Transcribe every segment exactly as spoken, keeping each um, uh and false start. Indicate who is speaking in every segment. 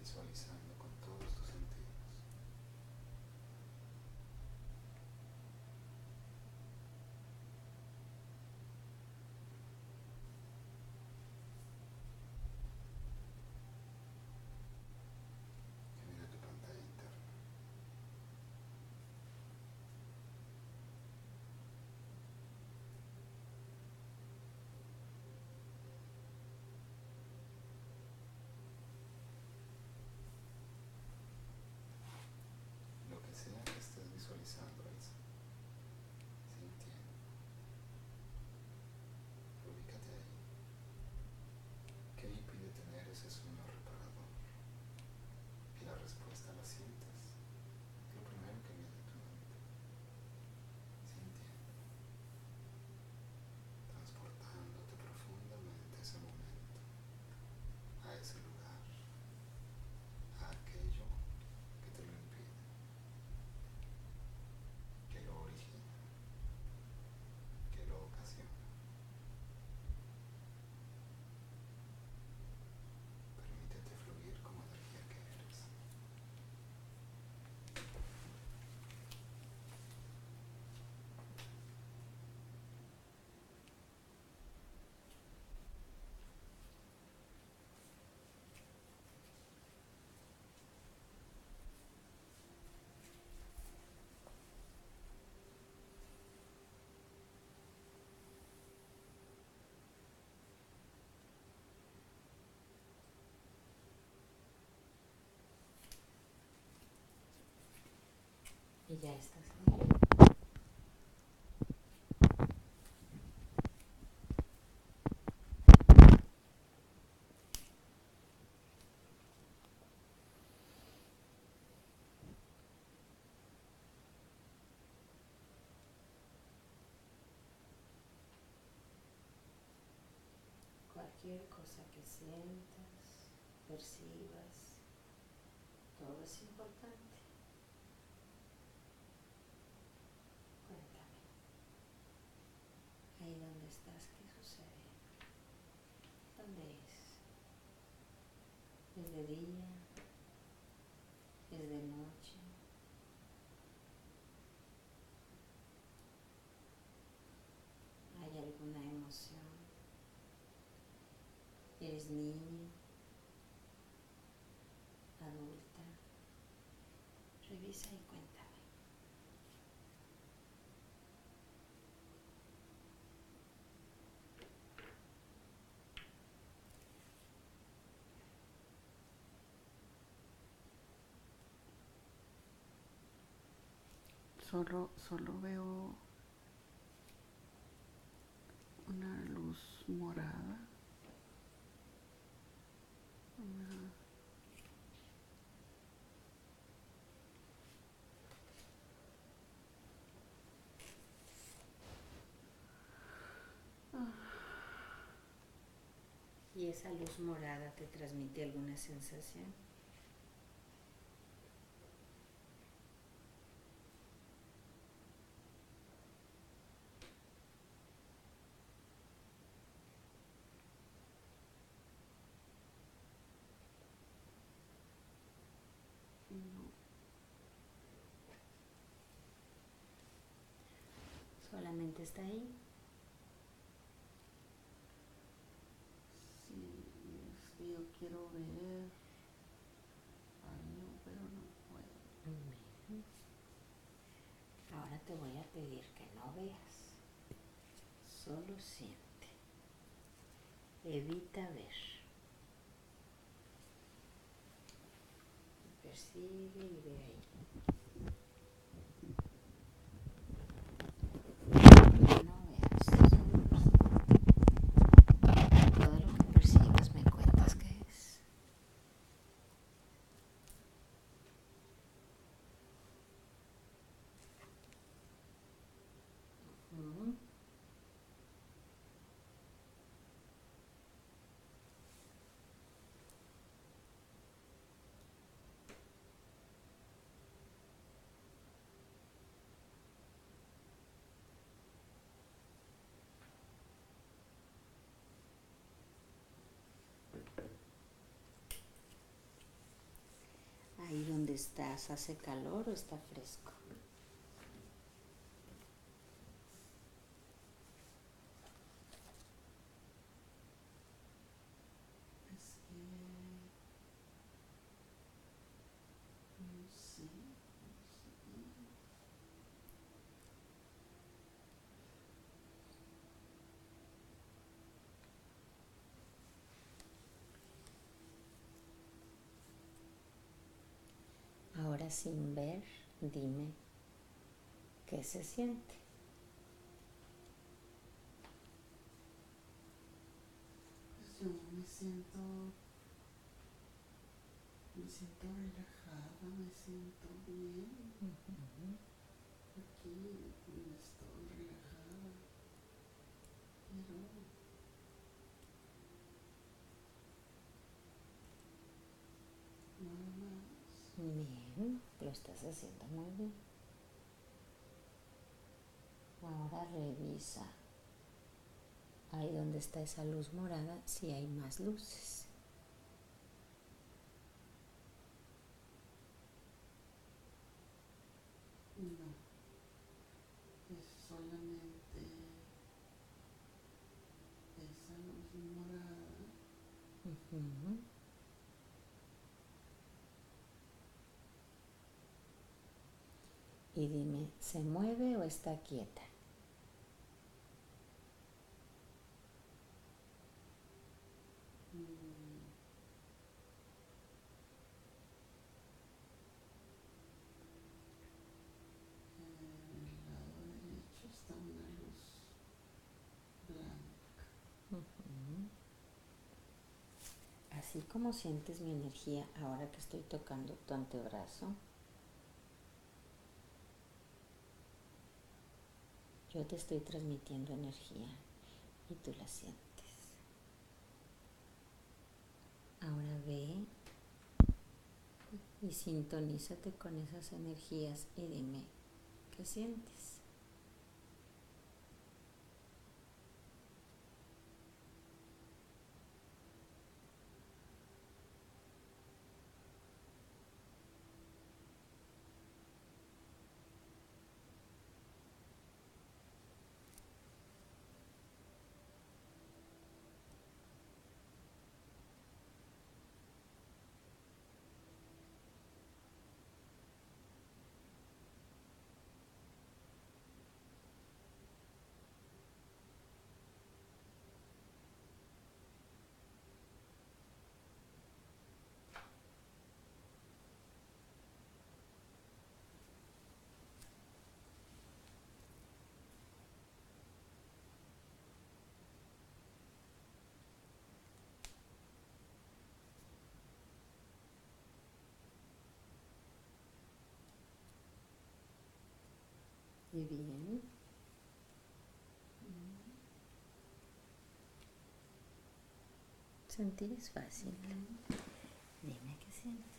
Speaker 1: visualizando con todos tus sentidos. Y mira tu pantalla interna. Lo que sea que estés visualizando ahí, sintiendo, ubícate ahí. ¿Qué impide tener ese sueño reparador? Y la respuesta la sientes. Lo primero que viene a tu mente, sintiendo, transportándote profundamente a ese momento, a ese lugar, a aquello que te lo impide, que lo origina, que lo ocasiona. Permítete fluir como energía que eres.
Speaker 2: Y ya estás ahí. Cualquier cosa que sientas, percibas, todo es importante. Cuéntame, ahí donde estás, ¿qué sucede? ¿Dónde es? ¿Es de día? ¿Es de noche? ¿Hay alguna emoción? ¿Eres niño? ¿Adulta? Revisa y cuéntame.
Speaker 3: Solo, solo veo una luz morada. Una...
Speaker 2: ¿Y esa luz morada te transmite alguna sensación?
Speaker 3: No.
Speaker 2: ¿Solamente está ahí?
Speaker 3: Sí, es que yo quiero ver algo, pero no puedo.
Speaker 2: Bien. Ahora te voy a pedir que no veas, solo siente. Evita ver. Percibe y ve ahí. No veas, solo percibe. Todo lo que percibas me cuentas qué es. Uh-huh. Ahí donde estás, ¿hace calor o está fresco?
Speaker 3: Es que no sé, no sé.
Speaker 2: Ahora sin ver, dime qué se siente.
Speaker 3: Pues yo me siento, me siento relajada, me siento bien.
Speaker 2: Uh-huh.
Speaker 3: Aquí me estoy relajada, pero nada más.
Speaker 2: Bien, lo estás haciendo muy bien. Ahora revisa ahí donde está esa luz morada si hay más luces.
Speaker 3: No, es solamente esa luz morada.
Speaker 2: Uh-huh. Y dime, ¿se mueve o está quieta?
Speaker 3: Mm, En el lado derecho está una luz blanca.
Speaker 2: Uh-huh. Así como sientes mi energía ahora que estoy tocando tu antebrazo, yo te estoy transmitiendo energía y tú la sientes. Ahora ve y sintonízate con esas energías y dime qué sientes. Y bien. Sentir es fácil. Dime qué sientes.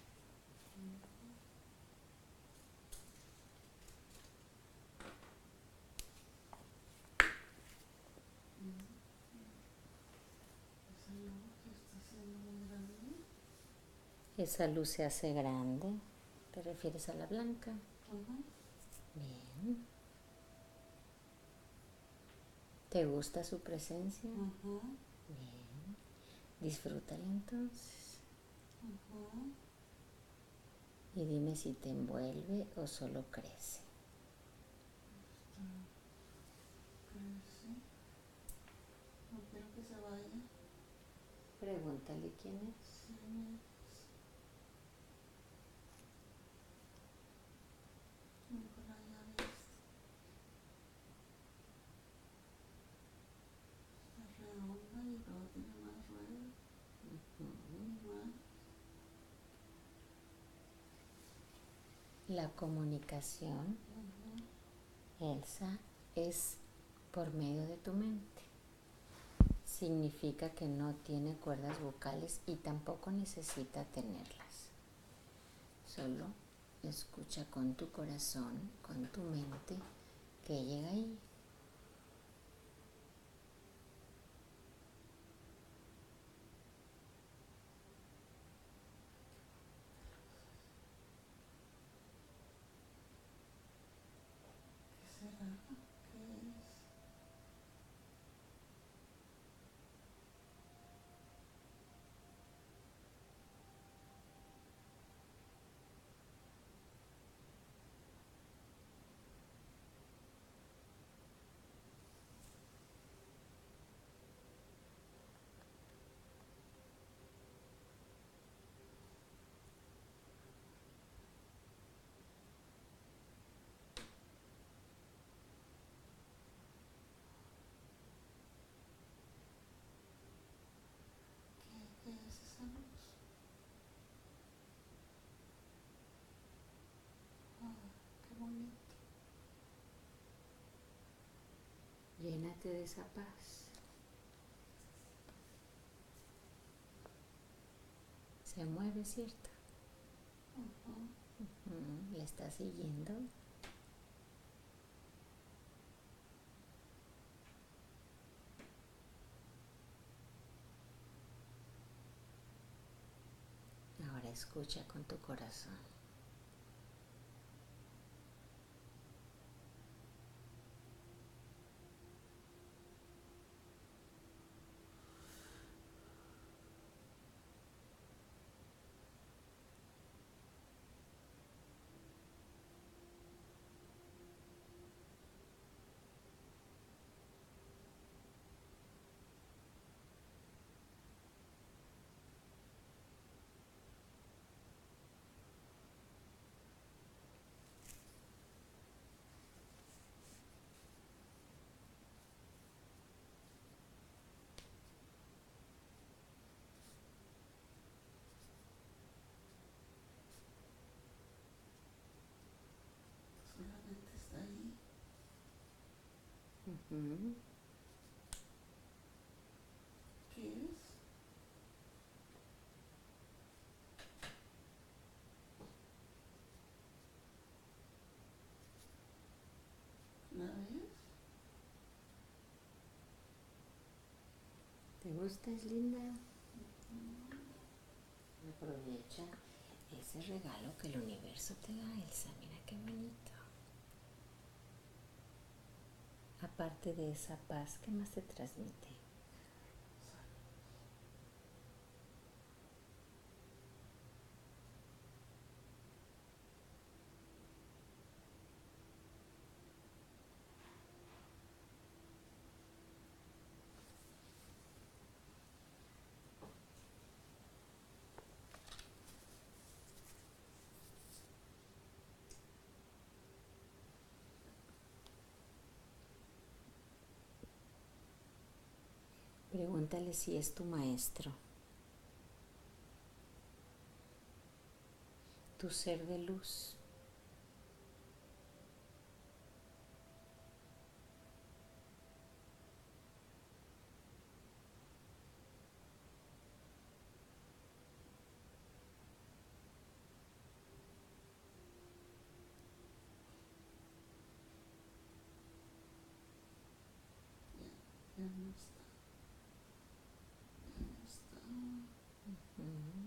Speaker 3: Esa luz está siendo muy grande.
Speaker 2: Esa luz se hace grande. ¿Te refieres a la blanca?
Speaker 3: Ajá.
Speaker 2: Bien. ¿Te gusta su presencia?
Speaker 3: Ajá.
Speaker 2: Bien. Disfrútala entonces.
Speaker 3: Ajá.
Speaker 2: Y dime si te envuelve o solo crece.
Speaker 3: Está, crece. No quiero que se vaya.
Speaker 2: Pregúntale quién es.
Speaker 3: ¿Quién es? Nunca la había visto. Está redonda y luego tiene más ruedas
Speaker 2: Uh-huh.
Speaker 3: y más.
Speaker 2: La comunicación,
Speaker 3: Ajá.
Speaker 2: Elsa, es por medio de tu mente. Significa que no tiene cuerdas vocales y tampoco necesita tenerlas. Solo escucha con tu corazón, con tu mente, que llega ahí. parte de esa paz. Se mueve, ¿cierto?
Speaker 3: Ujú.
Speaker 2: Uh-huh. ¿Le está siguiendo? Ahora escucha con tu corazón.
Speaker 3: Solamente está ahí.
Speaker 2: Uh-huh.
Speaker 3: ¿Qué es? ¿La ves?
Speaker 2: ¿Te gusta? ¿Es linda? Aprovecha ese regalo que el universo te da, Elsa. Mira qué bonito. Aparte de esa paz, ¿qué más te transmite? Pregúntale si es tu maestro, tu ser de luz.
Speaker 3: Ya no está. Ya no está.
Speaker 2: Uh-huh.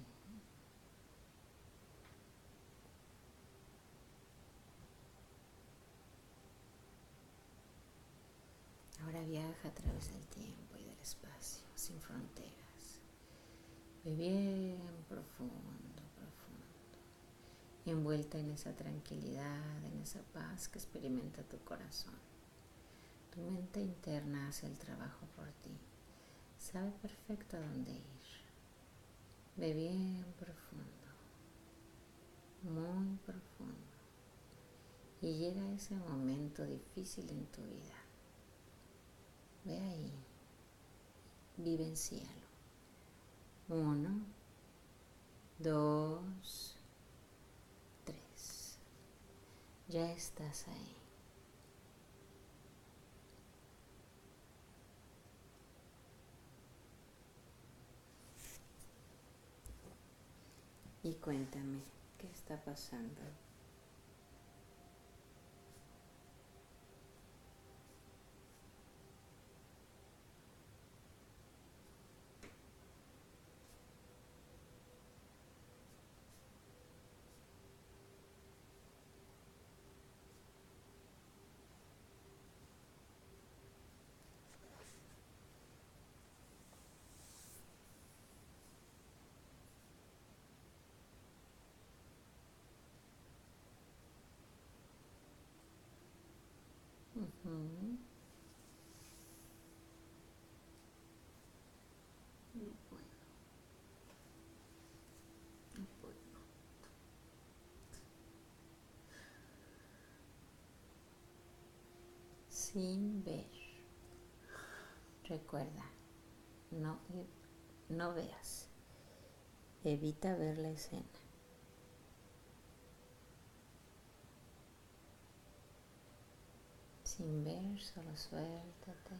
Speaker 2: Ahora viaja a través del tiempo y del espacio, sin fronteras. Ve bien profundo, profundo. Envuelta en esa tranquilidad, en esa paz que experimenta tu corazón. Tu mente interna hace el trabajo por ti. Sabe perfecto a dónde ir. Ve bien profundo, muy profundo. Y llega ese momento difícil en tu vida. Ve ahí, vivencialo. Uno, dos, tres. Ya estás ahí. Y cuéntame, ¿qué está pasando? Uh-huh.
Speaker 3: No puedo. No puedo.
Speaker 2: Sin ver. Recuerda, no, no veas. Evita ver la escena. Sin ver, solo suéltate.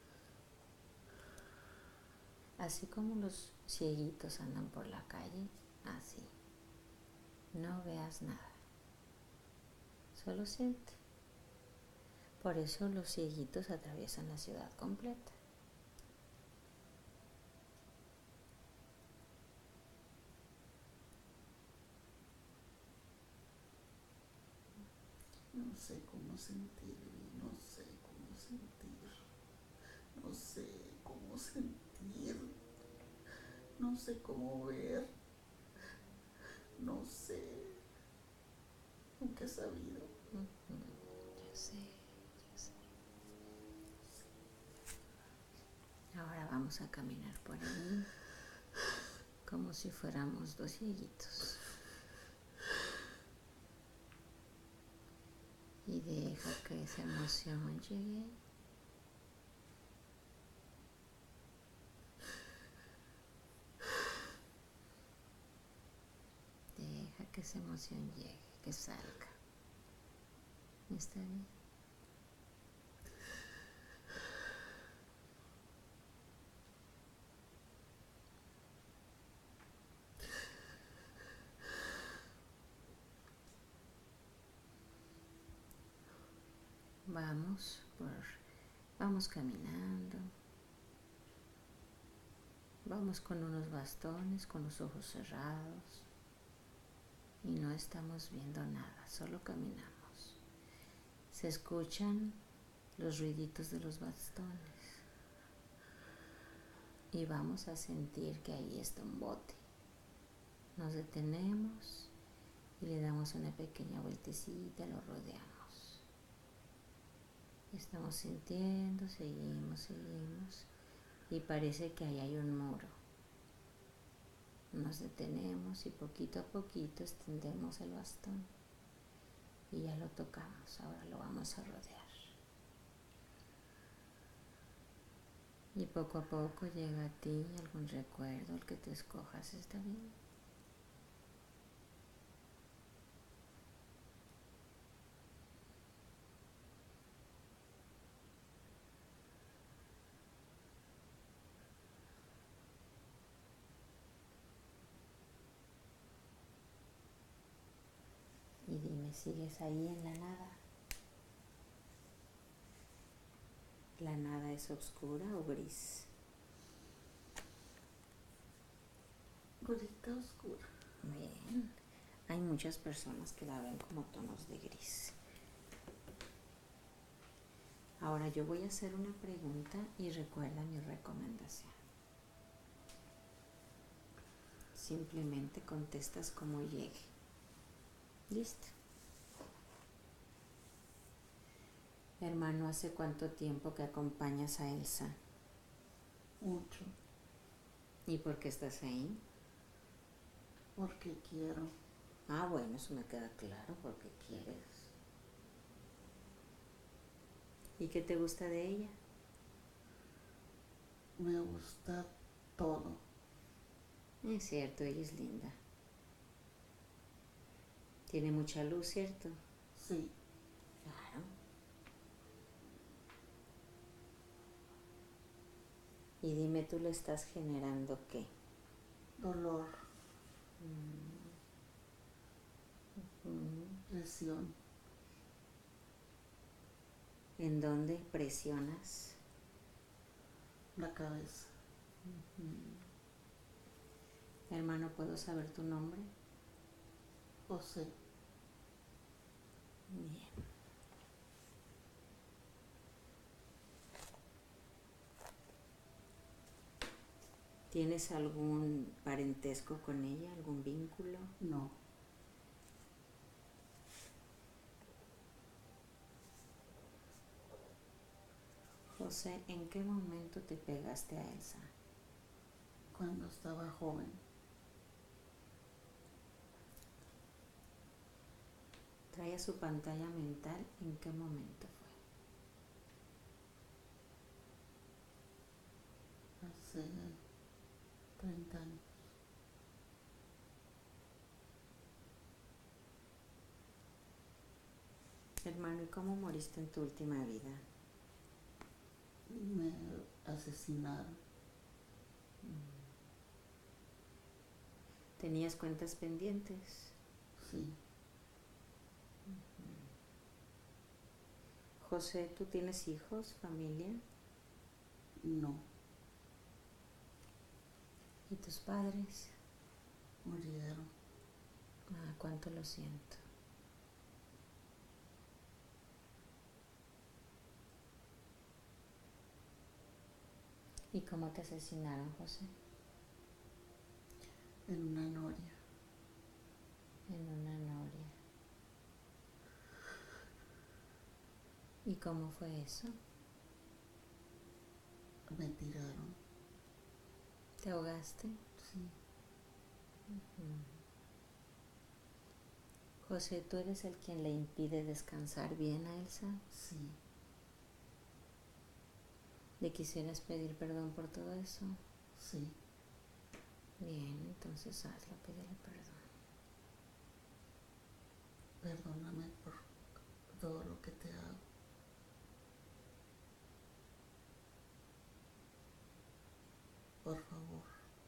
Speaker 2: Así como los cieguitos andan por la calle, así. No veas nada. Solo siente. Por eso los cieguitos atraviesan la ciudad completa.
Speaker 3: No sé cómo sentir, no sé cómo sentir, no sé cómo sentir, no sé cómo ver, no sé, nunca he sabido.
Speaker 2: Uh-huh. Yo sé, yo sé. Ahora vamos a caminar por ahí como si fuéramos dos cieguitos. Y deja que esa emoción llegue. Deja que esa emoción llegue, que salga. ¿Está bien? Vamos por, vamos caminando. Vamos con unos bastones, con los ojos cerrados. Y no estamos viendo nada, solo caminamos. Se escuchan los ruiditos de los bastones. Y vamos a sentir que ahí está un bote. Nos detenemos y le damos una pequeña vueltecita, lo rodeamos. Estamos sintiendo, seguimos, seguimos. Y parece que ahí hay un muro. Nos detenemos y poquito a poquito extendemos el bastón. Y ya lo tocamos, ahora lo vamos a rodear. Y poco a poco llega a ti algún recuerdo, el que tú escojas, ¿está bien? Y dime, ¿sigues ahí en la nada? ¿La nada es oscura o gris?
Speaker 3: Ahorita oscura.
Speaker 2: Bien. Hay muchas personas que la ven como tonos de gris. Ahora yo voy a hacer una pregunta y recuerda mi recomendación. Simplemente contestas como llegue. ¿Listo? Hermano, ¿hace cuánto tiempo que acompañas a Elsa?
Speaker 3: Mucho.
Speaker 2: ¿Y por qué estás ahí?
Speaker 3: Porque quiero.
Speaker 2: Ah, bueno, eso me queda claro, porque quieres. ¿Y qué te gusta de ella?
Speaker 3: Me gusta todo.
Speaker 2: Es cierto, ella es linda. Tiene mucha luz, ¿cierto?
Speaker 3: Sí.
Speaker 2: Claro. Y dime, ¿tú le estás generando qué?
Speaker 3: Dolor.
Speaker 2: Mm. Mm.
Speaker 3: Presión.
Speaker 2: ¿En dónde presionas?
Speaker 3: La cabeza.
Speaker 2: Mm. Hermano, ¿puedo saber tu nombre?
Speaker 3: José.
Speaker 2: Bien. ¿Tienes algún parentesco con ella, algún vínculo?
Speaker 3: No.
Speaker 2: José, ¿en qué momento te pegaste a Elsa?
Speaker 3: Cuando estaba joven.
Speaker 2: Trae a su pantalla mental, ¿en qué momento fue?
Speaker 3: Hace treinta años.
Speaker 2: Hermano, ¿y cómo moriste en tu última vida?
Speaker 3: Me asesinaron.
Speaker 2: ¿Tenías cuentas pendientes?
Speaker 3: Sí.
Speaker 2: José, ¿tú tienes hijos, familia?
Speaker 3: No.
Speaker 2: ¿Y tus padres?
Speaker 3: Murieron.
Speaker 2: Ah, cuánto lo siento. ¿Y cómo te asesinaron, José?
Speaker 3: En una noria.
Speaker 2: En una noria. ¿Y cómo fue eso?
Speaker 3: Me tiraron.
Speaker 2: ¿Te ahogaste?
Speaker 3: Sí.
Speaker 2: Uh-huh. José, ¿tú eres el quien le impide descansar bien a Elsa?
Speaker 3: Sí.
Speaker 2: ¿Le quisieras pedir perdón por todo eso?
Speaker 3: Sí.
Speaker 2: Bien, entonces hazlo, pídele perdón.
Speaker 3: Perdóname por todo lo que te hago. Por favor.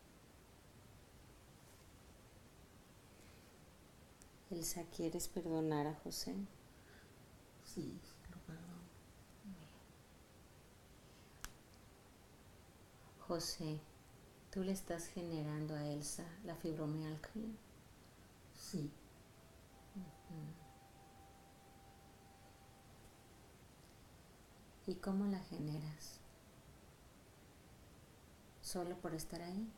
Speaker 2: Elsa, ¿quieres perdonar a José?
Speaker 3: Sí, sí, lo perdono.
Speaker 2: José, ¿tú le estás generando a Elsa la fibromialgia?
Speaker 3: Sí.
Speaker 2: Uh-huh. ¿Y cómo la generas? ¿Solo por estar ahí?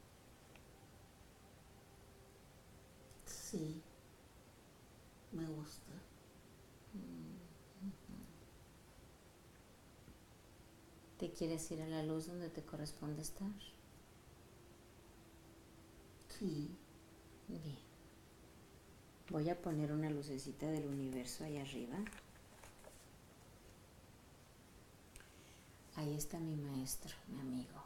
Speaker 3: Sí. Me gusta.
Speaker 2: Uh-huh. ¿Te quieres ir a la luz donde te corresponde estar?
Speaker 3: Sí.
Speaker 2: Bien. Voy a poner una lucecita del universo ahí arriba. Ahí está mi maestro, mi amigo.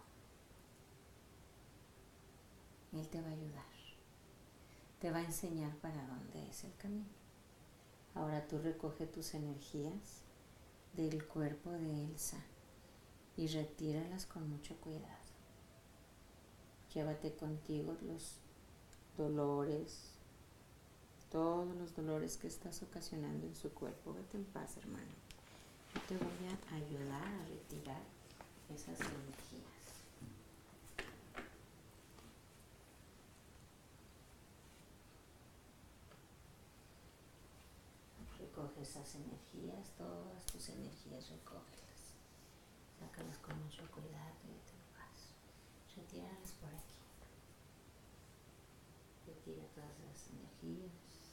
Speaker 2: Él te va a ayudar. Te va a enseñar para dónde es el camino. Ahora tú recoge tus energías del cuerpo de Elsa y retíralas con mucho cuidado. Llévate contigo los dolores, todos los dolores que estás ocasionando en su cuerpo. Vete en paz, hermano. Yo te voy a ayudar a retirar esas energías. Recoge esas energías, todas tus energías, recógelas. Sácalas con mucho cuidado y vete en paz. Retíralas por aquí. Retira todas las energías.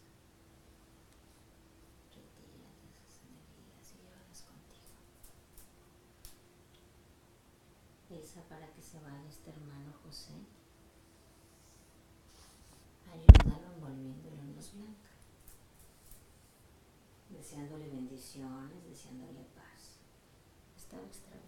Speaker 2: Retírate esas energías y llévalas contigo. Esa para que se vaya este hermano José. Ayúdalo envolviéndolo en luz blanca. Deseándole bendiciones, deseándole paz. Estaba extraviado.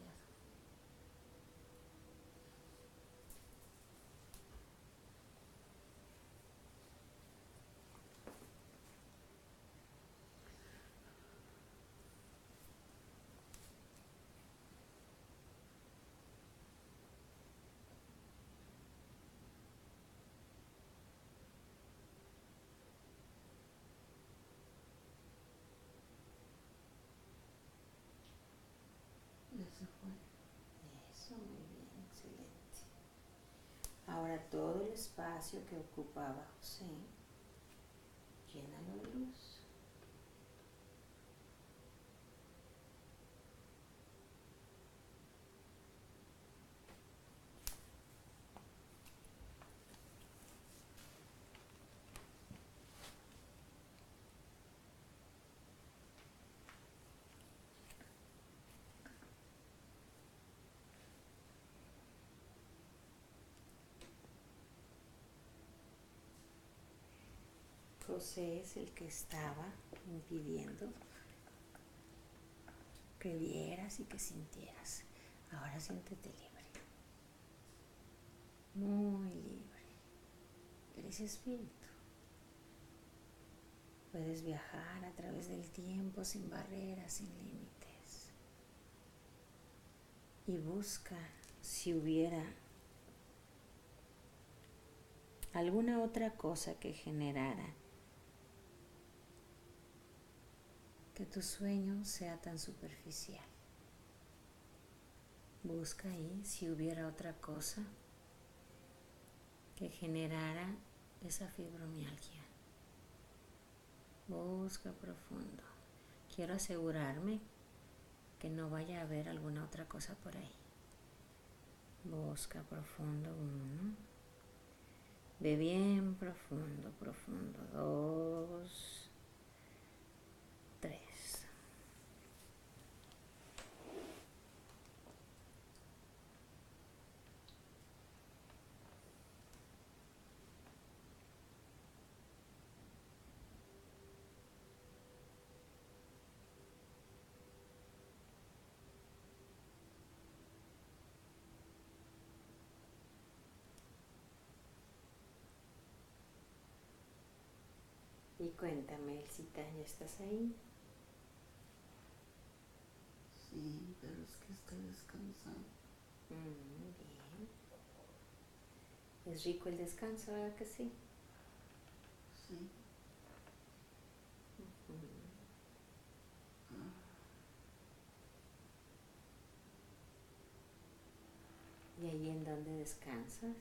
Speaker 3: Ya se fue.
Speaker 2: Eso, muy bien, excelente. Ahora todo el espacio que ocupaba José, llénalo de luz. José es el que estaba impidiendo que vieras y que sintieras. Ahora siéntete libre. Muy libre. Eres espíritu. Puedes viajar a través del tiempo tiempo sin barreras, sin límites. Y busca si hubiera alguna otra cosa que generara que tu sueño sea tan superficial. Busca ahí si hubiera otra cosa que generara esa fibromialgia. Busca profundo. Quiero asegurarme que no vaya a haber alguna otra cosa por ahí. Busca profundo, uno. Ve bien profundo, profundo, dos, tres. Y cuéntame, Elcita, ¿ya estás ahí?
Speaker 3: Sí, pero es que estoy descansando.
Speaker 2: Mm, bien. Es rico el descanso, ¿verdad que sí?
Speaker 3: Sí.
Speaker 2: Uh-huh. ¿Y ahí en dónde descansas?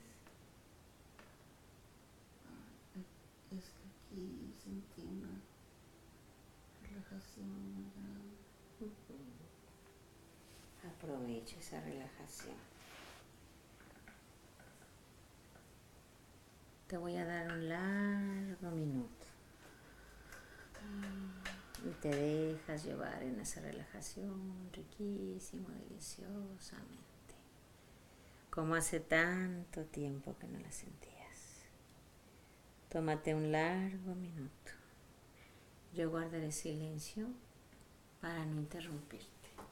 Speaker 3: Es que aquí sentí una relajación muy grande.
Speaker 2: Uh-huh. Aprovecha esa relajación. Te voy a dar un largo minuto. Y te dejas llevar en esa relajación riquísimo, deliciosamente. Como hace tanto tiempo que no la sentías. Tómate un largo minuto. Yo guardaré silencio para no interrumpirte.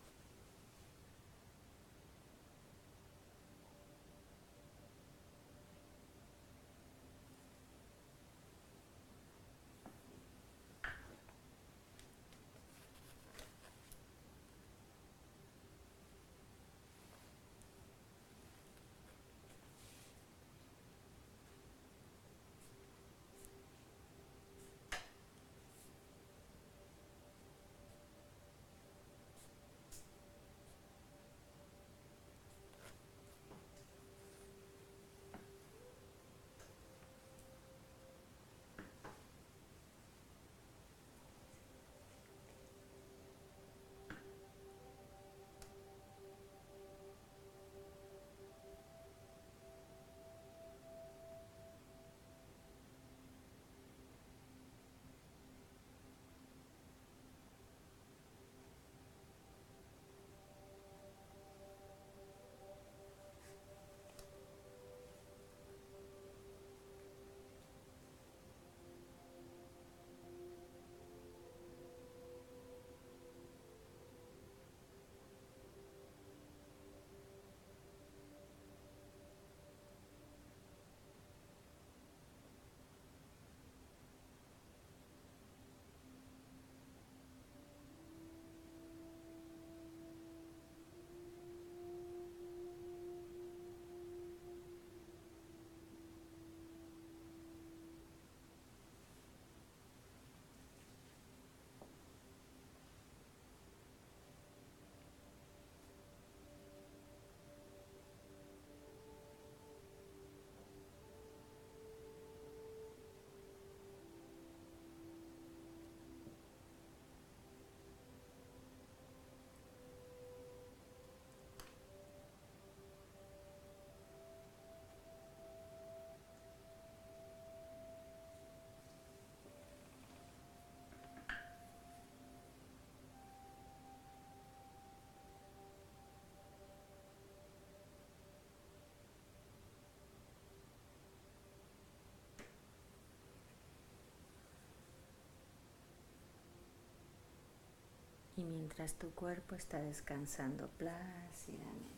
Speaker 2: Y mientras tu cuerpo está descansando plácidamente,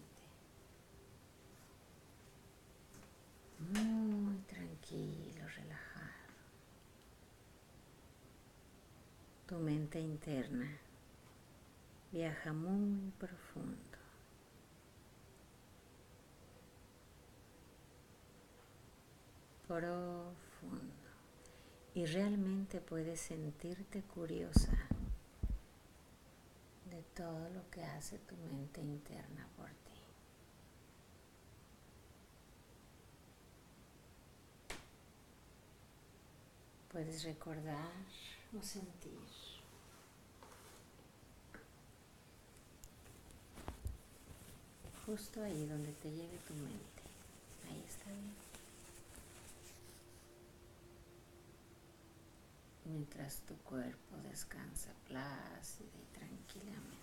Speaker 2: muy tranquilo, relajado, Tu mente interna viaja muy profundo. Profundo. Y realmente puedes sentirte curiosa de todo lo que hace tu mente interna por ti. Puedes recordar o sentir justo ahí donde te lleve tu mente. Ahí está bien. Mientras tu cuerpo descansa plácida y tranquilamente.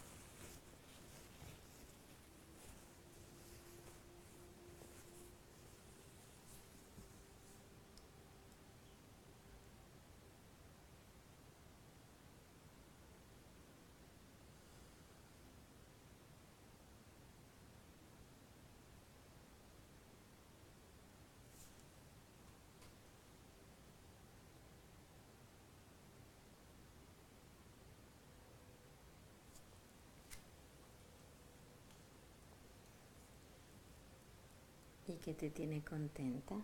Speaker 2: ¿Y qué te tiene contenta?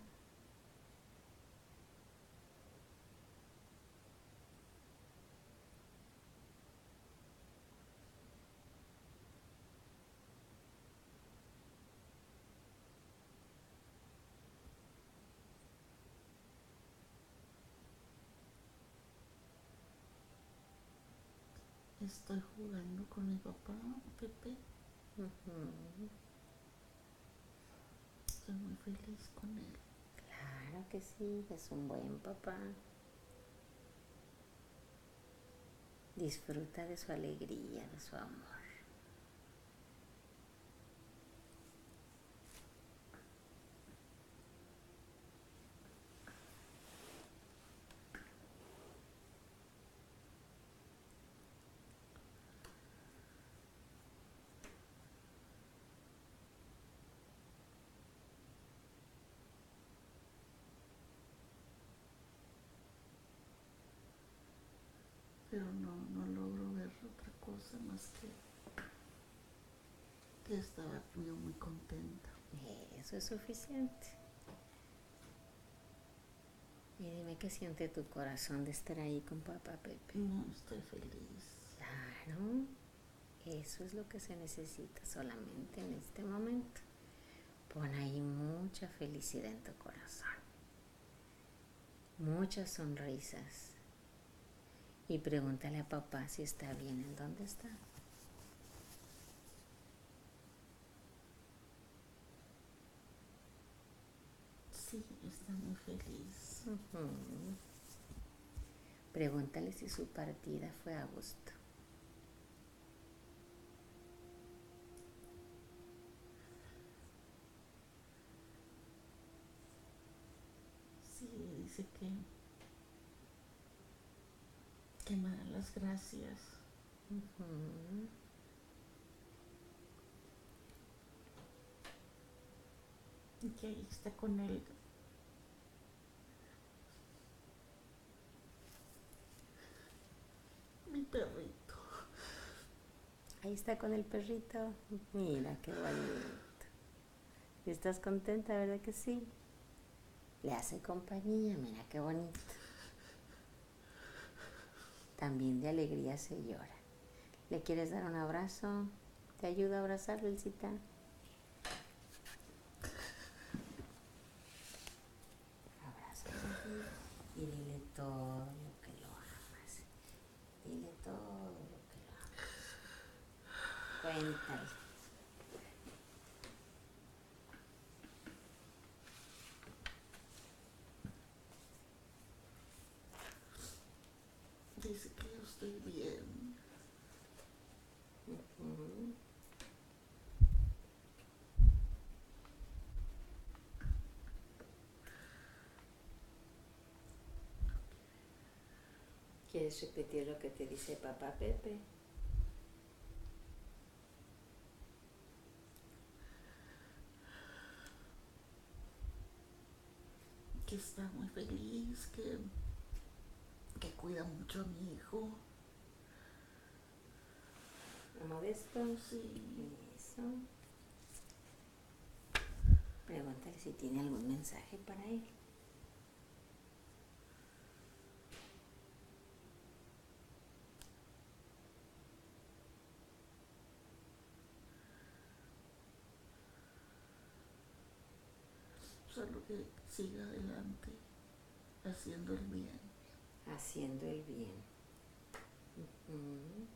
Speaker 3: Estoy jugando con mi papá, Pepe.
Speaker 2: Uh-huh.
Speaker 3: Estoy muy feliz con él.
Speaker 2: Claro que sí, es un buen papá. Disfruta de su alegría, de su amor.
Speaker 3: Pero no, no logro ver otra cosa más que que estaba yo muy contenta.
Speaker 2: Eso es suficiente. Y dime qué siente tu corazón de estar ahí con papá Pepe.
Speaker 3: No, estoy feliz.
Speaker 2: Claro, eso es lo que se necesita solamente en este momento. Pon ahí mucha felicidad en tu corazón. Muchas sonrisas. Y pregúntale a papá si está bien en dónde está.
Speaker 3: Sí, está muy feliz.
Speaker 2: Uh-huh. Pregúntale si su partida fue a gusto.
Speaker 3: Sí, dice que que me da las gracias.
Speaker 2: Uh-huh.
Speaker 3: Y que ahí está con él. Mi perrito.
Speaker 2: Ahí está con el perrito. Mira qué bonito. ¿Estás contenta, verdad que sí? Le hace compañía, mira qué bonito. También de alegría se llora. ¿Le quieres dar un abrazo? ¿Te ayuda a abrazarlo, Elcita? Abrázalo y dile todo lo que lo amas. Dile todo lo que lo amas. Cuéntale.
Speaker 3: Dice que yo estoy bien.
Speaker 2: Uh-huh. ¿Quieres repetir lo que te dice papá Pepe?
Speaker 3: Que está muy feliz, que, que cuida mucho a mi hijo.
Speaker 2: ¿A Modesto?
Speaker 3: Sí.
Speaker 2: Eso. Pregúntale si tiene algún mensaje para él.
Speaker 3: Solo que siga adelante, haciendo el bien.
Speaker 2: Haciendo el bien. Uh-huh.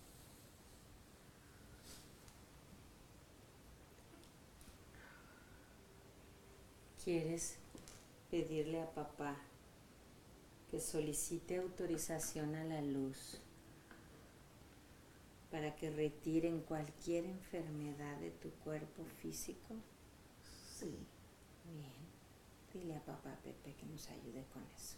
Speaker 2: ¿Quieres pedirle a papá que solicite autorización a la luz para que retiren cualquier enfermedad de tu cuerpo físico?
Speaker 3: Sí.
Speaker 2: Bien. Dile a papá Pepe que nos ayude con eso.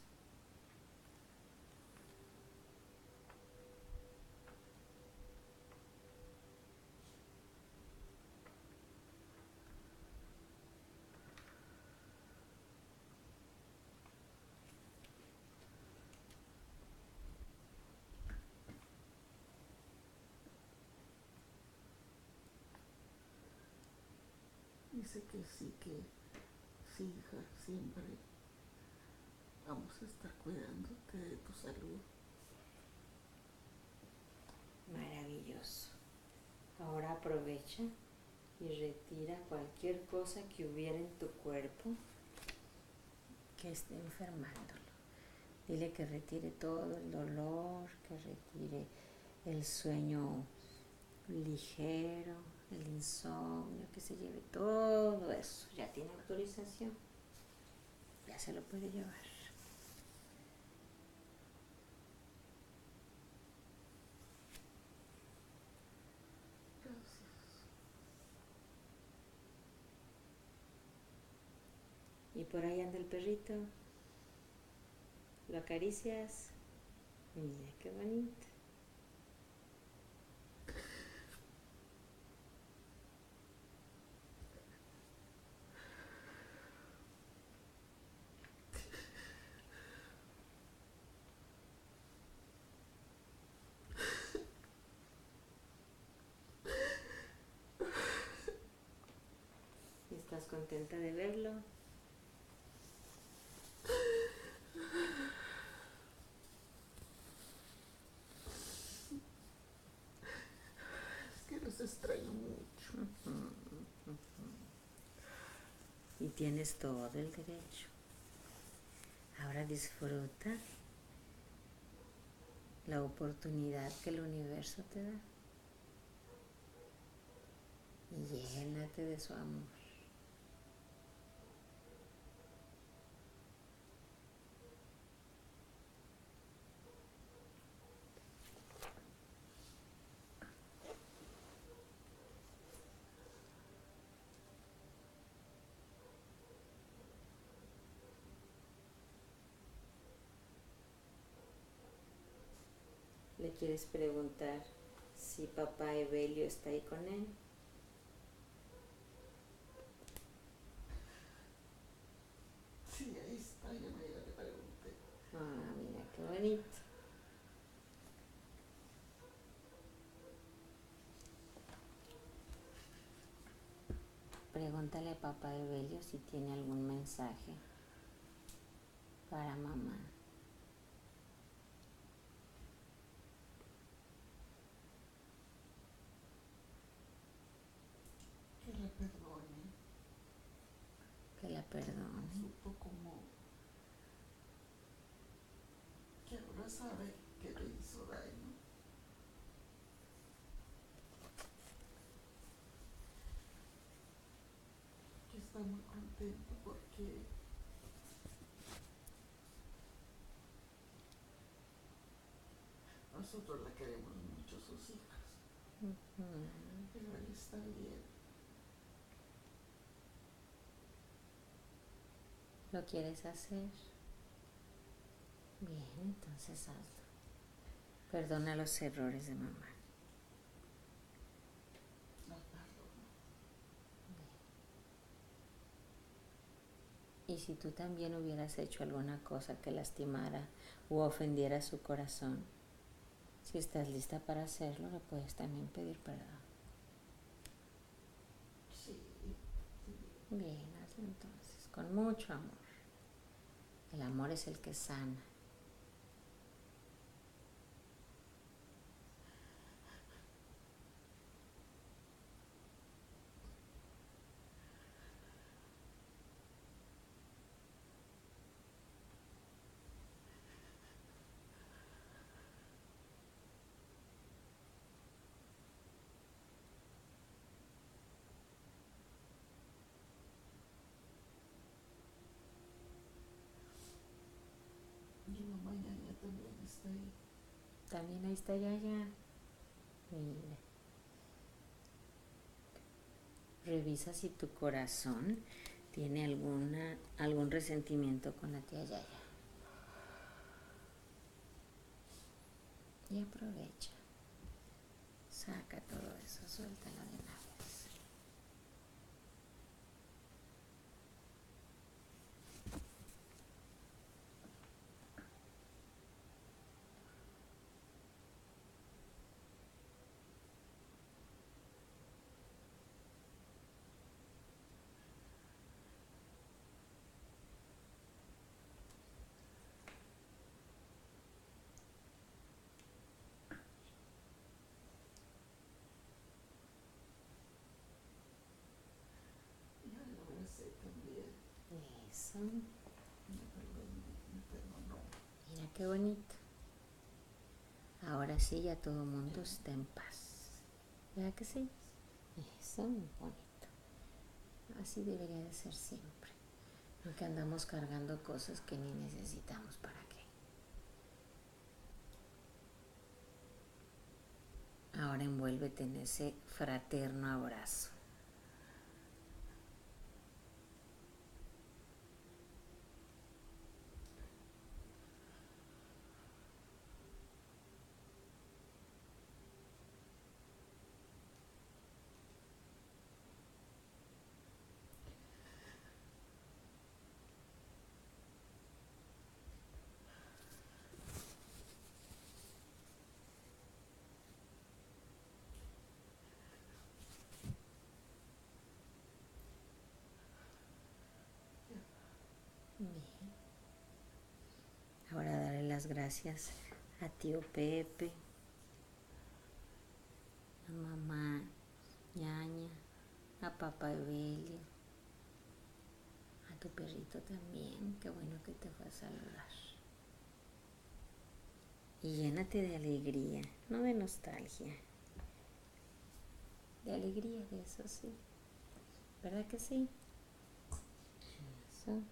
Speaker 3: Dice que sí, que sí, hija, siempre vamos a estar cuidándote de tu salud.
Speaker 2: Maravilloso. Ahora aprovecha y retira cualquier cosa que hubiera en tu cuerpo que esté enfermándolo. Dile que retire todo el dolor, que retire el sueño ligero, el insomnio, que se lleve todo eso. Ya tiene autorización. Ya se lo puede llevar.
Speaker 3: Gracias.
Speaker 2: Y por ahí anda el perrito. ¿Lo acaricias? Mira qué bonito. ¿Estás contenta de verlo?
Speaker 3: Es que los extraño mucho.
Speaker 2: Uh-huh, uh-huh. Y tienes todo el derecho. Ahora disfruta la oportunidad que el universo te da. Y llénate de su amor. ¿Le quieres preguntar si papá Evelio está ahí con él?
Speaker 3: Sí, ahí está, yo me le pregunté.
Speaker 2: Ah, mira qué bonito. Pregúntale a papá Evelio si tiene algún mensaje para mamá.
Speaker 3: Que la perdone.
Speaker 2: Que la perdone.
Speaker 3: Supo como que ahora sabe que le hizo daño. Que está muy contento porque nosotros la queremos mucho, sus hijas.
Speaker 2: Uh-huh.
Speaker 3: Pero él está bien.
Speaker 2: ¿Lo quieres hacer? Bien, entonces hazlo. Perdona los errores de mamá.
Speaker 3: No, perdono.
Speaker 2: Y si tú también hubieras hecho alguna cosa que lastimara u ofendiera su corazón, si estás lista para hacerlo, le puedes también pedir perdón.
Speaker 3: Sí.
Speaker 2: Bien, hazlo entonces, con mucho amor. El amor es el que sana.
Speaker 3: Mi mamá Ñaña también está ahí.
Speaker 2: También ahí está Yaya. Mira. Revisa si tu corazón tiene alguna, algún resentimiento con la tía Yaya. Y aprovecha. Saca todo eso, suéltalo de una vez.
Speaker 3: Ya lo abracé también.
Speaker 2: Eso.
Speaker 3: Me perdonó, me perdonó.
Speaker 2: Mira qué bonito. Ahora sí, ya todo el mundo está en paz. ¿Verdad que sí? Eso, muy bonito. Así debería de ser siempre. No que andamos cargando cosas que ni necesitamos, ¿para qué? Ahora envuélvete en ese fraterno abrazo. Bien. Ahora darle las gracias a tío Pepe, a mamá Ñaña, a papá Evelio, a tu perrito también, qué bueno que te fue a saludar. Y llénate de alegría, no de nostalgia. De alegría, de eso sí. ¿Verdad que sí? Eso.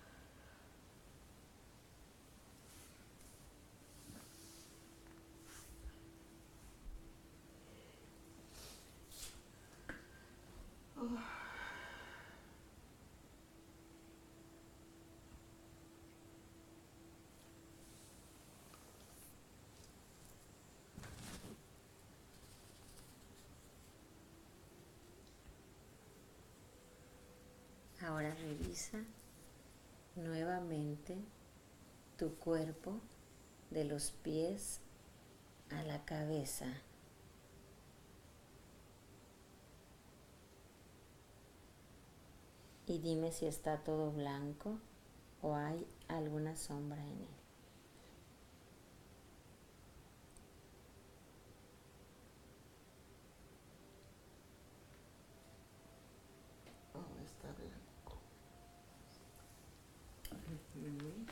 Speaker 2: Ahora revisa nuevamente tu cuerpo de los pies a la cabeza. Y dime si está todo blanco o hay alguna sombra en él.
Speaker 3: Oh, está blanco.
Speaker 2: Mm.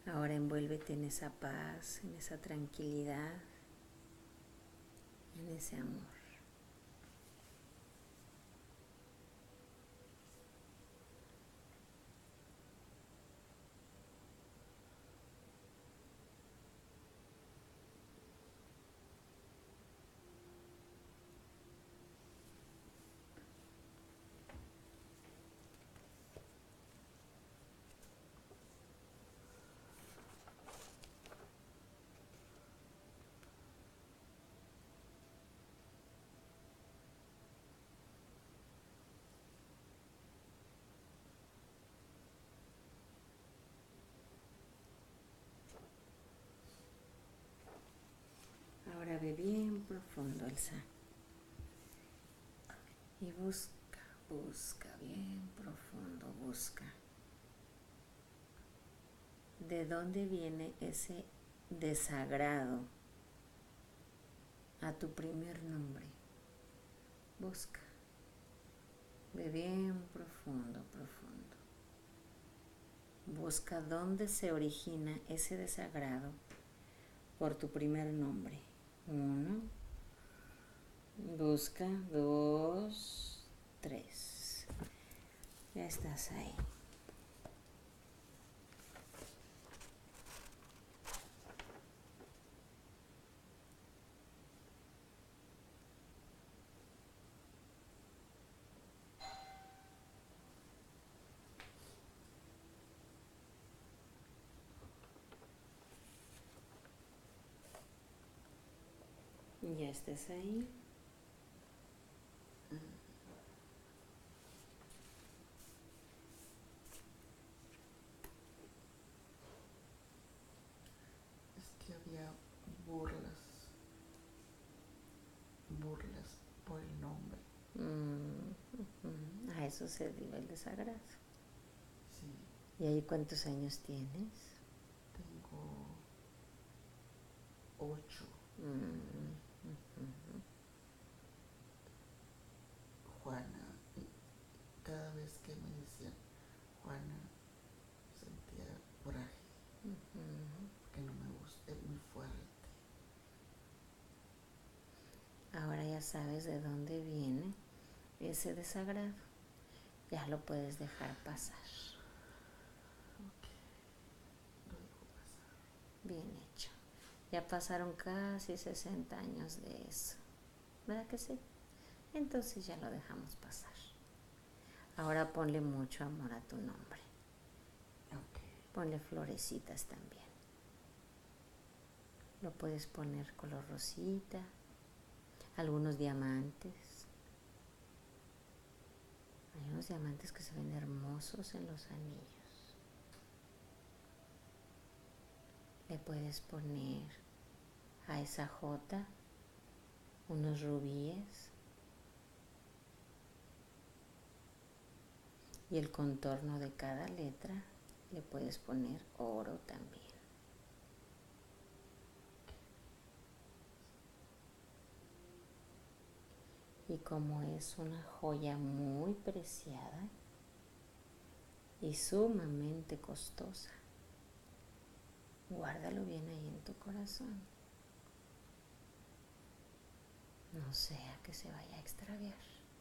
Speaker 2: Ahora envuélvete en esa paz, en esa tranquilidad, en ese amor. Ahora ve bien profundo, Elsa. Y busca, busca bien profundo, busca. ¿De dónde viene ese desagrado a tu primer nombre? Busca. Ve bien profundo, profundo. Busca dónde se origina ese desagrado por tu primer nombre. Uno. Busca. Dos. Tres. Ya estás ahí. Ya estés ahí.
Speaker 3: Es que había burlas, burlas por el nombre.
Speaker 2: Mm, uh-huh. A eso se debe el desagrado.
Speaker 3: Sí.
Speaker 2: ¿Y ahí cuántos años tienes?
Speaker 3: Tengo ocho.
Speaker 2: Mm, uh-huh.
Speaker 3: Juana, cada vez que me decían Juana, sentía coraje,
Speaker 2: Uh-huh.
Speaker 3: porque no me gusta, es muy fuerte.
Speaker 2: Ahora ya sabes de dónde viene ese desagrado. Ya lo puedes dejar pasar.
Speaker 3: Ok, lo dejo pasar.
Speaker 2: Bien hecho. Ya pasaron casi sesenta años de eso. ¿Verdad que sí? Entonces ya lo dejamos pasar. Ahora ponle mucho amor a tu nombre.
Speaker 3: Okay.
Speaker 2: Ponle florecitas también. Lo puedes poner color rosita, algunos diamantes. Hay unos diamantes que se ven hermosos en los anillos. Le puedes poner a esa jota unos rubíes. Y el contorno de cada letra le puedes poner oro también. Y como es una joya muy preciada y sumamente costosa, guárdalo bien ahí en tu corazón. No sea que se vaya a extraviar.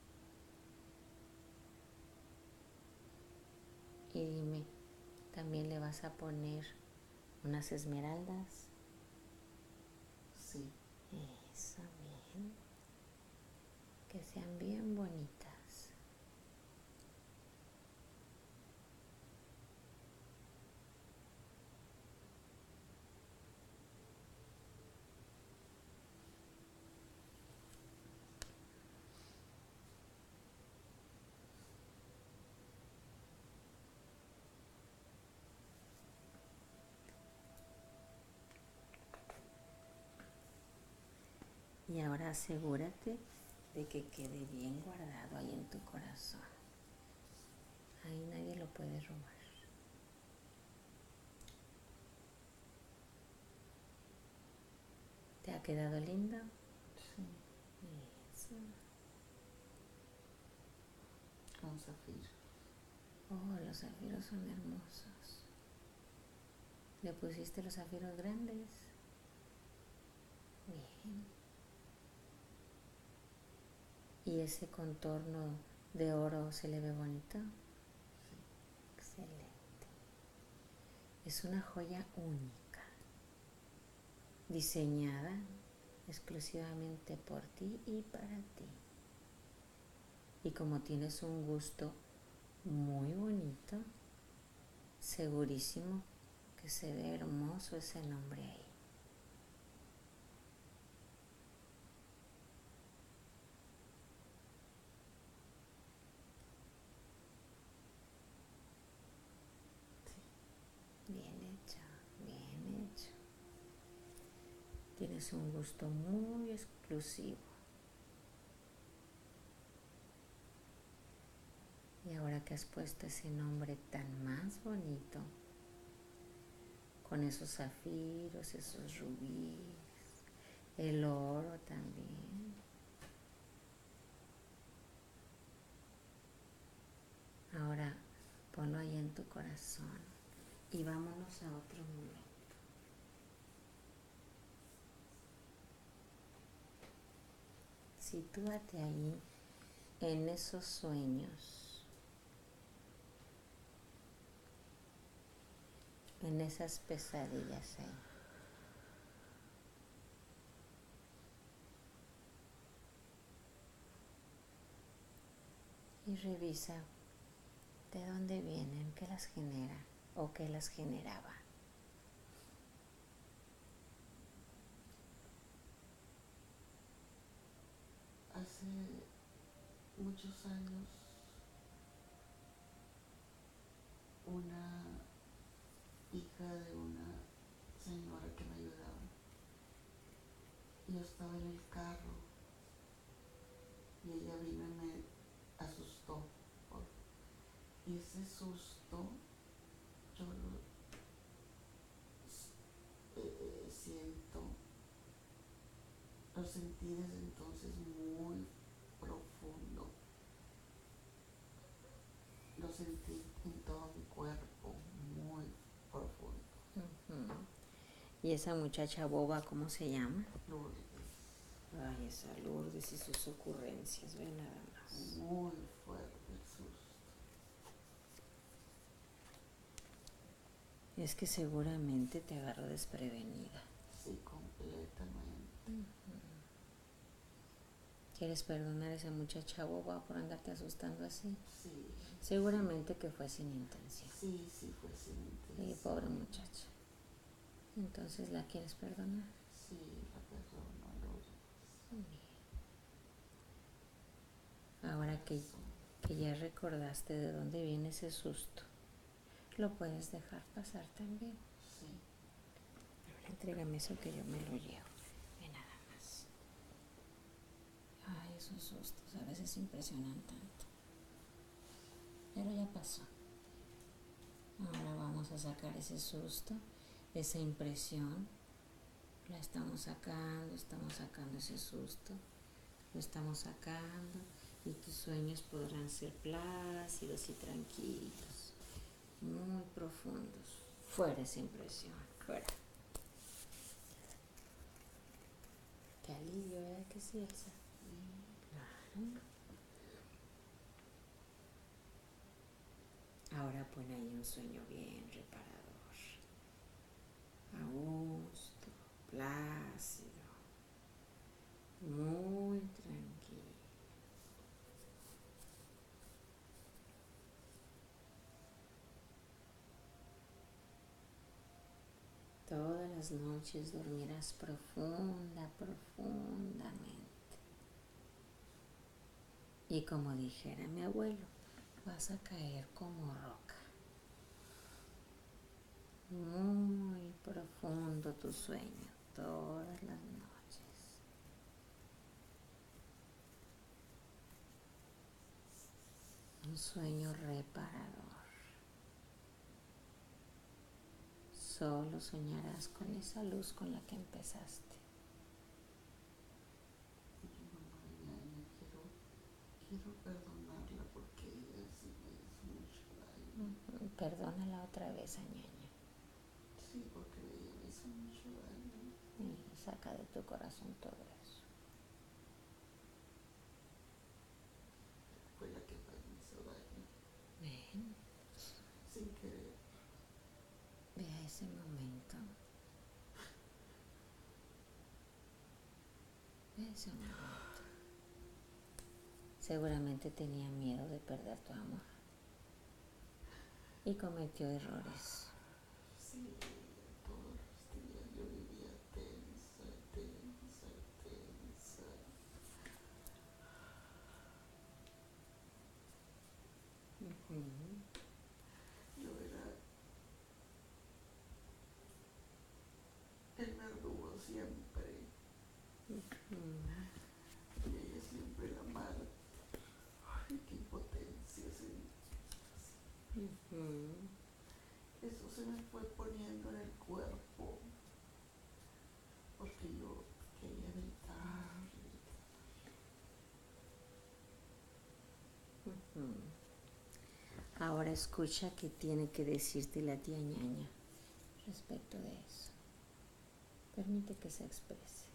Speaker 2: Y dime, ¿también le vas a poner unas esmeraldas?
Speaker 3: Sí.
Speaker 2: Eso, bien. Que sean bien bonitas. Y ahora asegúrate de que quede bien guardado ahí en tu corazón. Ahí nadie lo puede robar. ¿Te ha quedado lindo?
Speaker 3: Sí.
Speaker 2: Eso.
Speaker 3: Con zafiro.
Speaker 2: Oh, los zafiros son hermosos. ¿Le pusiste los zafiros grandes? Bien. ¿Y ese contorno de oro se le ve bonito?
Speaker 3: Sí.
Speaker 2: Excelente. Es una joya única, diseñada exclusivamente por ti y para ti. Y como tienes un gusto muy bonito, segurísimo que se ve hermoso ese nombre ahí. Bien hecho, bien hecho. Tienes un gusto muy exclusivo. Y ahora que has puesto ese nombre tan más bonito, con esos zafiros, esos rubíes, el oro también. Ahora ponlo ahí en tu corazón y vámonos a otro momento. Sitúate ahí en esos sueños, en esas pesadillas ahí. Y revisa de dónde vienen, qué las genera o qué las generaba.
Speaker 3: Hace muchos años, una hija de una señora que me ayudaba, yo estaba en el carro y ella vino y me asustó. Y ese susto yo lo eh, siento, lo sentí desde entonces muy profundo. Lo sentí en todo mi cuerpo, muy profundo.
Speaker 2: Uh-huh. ¿Y esa muchacha boba cómo se llama?
Speaker 3: Lourdes.
Speaker 2: Ay, esa Lourdes y sus ocurrencias, ve nada más.
Speaker 3: Muy fuerte el susto.
Speaker 2: Es que seguramente te agarró desprevenida.
Speaker 3: Sí, completamente.
Speaker 2: Uh-huh. ¿Quieres perdonar a esa muchacha boba por andarte asustando así?
Speaker 3: Sí.
Speaker 2: Seguramente que fue sin intención.
Speaker 3: Sí, sí fue sin intención.
Speaker 2: Y pobre muchacha. Entonces, ¿la quieres perdonar?
Speaker 3: Sí, la perdono, Lourdes.
Speaker 2: Bien. Ahora que, que ya recordaste de dónde viene ese susto, lo puedes dejar pasar también.
Speaker 3: Sí.
Speaker 2: Ahora entrégame eso que yo me lo llevo. Ve nada más. Ay, esos sustos a veces impresionan tanto. Pero ya pasó. Ahora vamos a sacar ese susto, esa impresión. La estamos sacando, estamos sacando ese susto. Lo estamos sacando y tus sueños podrán ser plácidos y tranquilos, muy profundos. Fuera esa impresión, fuera. Qué alivio, ¿verdad que sí, Elsa? Claro. Ahora pon ahí un sueño bien reparador, a gusto, plácido, muy tranquilo. Todas las noches dormirás profunda, profundamente. Y como dijera mi abuelo, vas a caer como roca. Muy profundo tu sueño, todas las noches. Un sueño reparador. Solo soñarás con esa luz con la que empezaste.
Speaker 3: Mañana quiero, quiero perdonarla porque ella sí me hizo mucho daño.
Speaker 2: Perdónala otra vez, Añaña.
Speaker 3: Sí, Sí, porque me hizo mucho daño.
Speaker 2: Y saca de tu corazón todo eso.
Speaker 3: Fue la que más me hizo daño.
Speaker 2: Ven,
Speaker 3: Sin querer.
Speaker 2: ve a ese momento. Ve a ese momento. Seguramente tenía miedo de perder tu amor. Y cometió errores.
Speaker 3: Sí, todos los días yo vivía tensa, tensa, tensa.
Speaker 2: Uh-huh.
Speaker 3: Yo era el verdugo siempre.
Speaker 2: Uh-huh.
Speaker 3: Y ella siempre la mala. Ay, qué impotencia sentí.
Speaker 2: Uh-huh.
Speaker 3: Eso se me fue poniendo en el cuerpo. Porque yo quería gritar.
Speaker 2: Uh-huh. Ahora escucha qué tiene que decirte la tía ñaña respecto de eso. Permite que se exprese.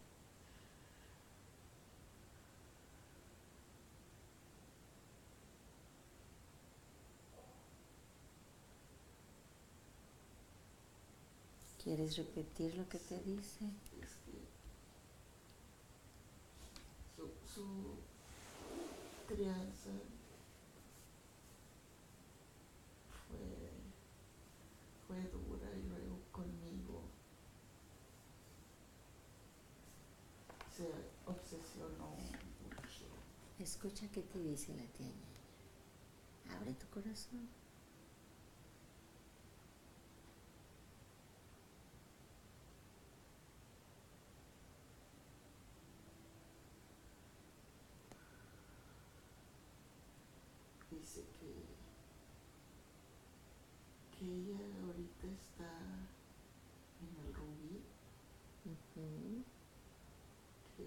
Speaker 2: ¿Quieres repetir lo que te dice?
Speaker 3: Es que su, su crianza fue, fue dura y luego conmigo se obsesionó mucho.
Speaker 2: Escucha qué te dice la tía ñaña. Abre tu corazón.
Speaker 3: Dice que, que ella ahorita está en el Rubí,
Speaker 2: Uh-huh.
Speaker 3: que,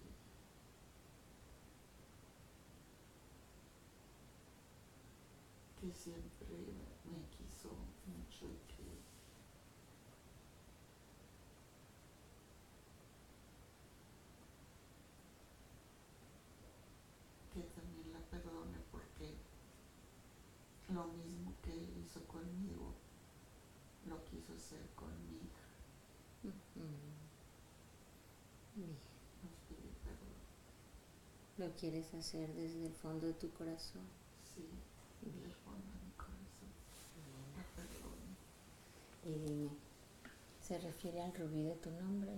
Speaker 3: que siempre me quiso mucho y que, que también la perdone porque lo mismo que él hizo conmigo lo quiso hacer con mi hija.
Speaker 2: Uh-huh. Bien.
Speaker 3: Nos pide perdón.
Speaker 2: ¿Lo quieres hacer desde el fondo de tu corazón?
Speaker 3: Sí, del fondo de mi corazón. La perdono.
Speaker 2: Y dime, ¿se refiere al rubí de tu nombre?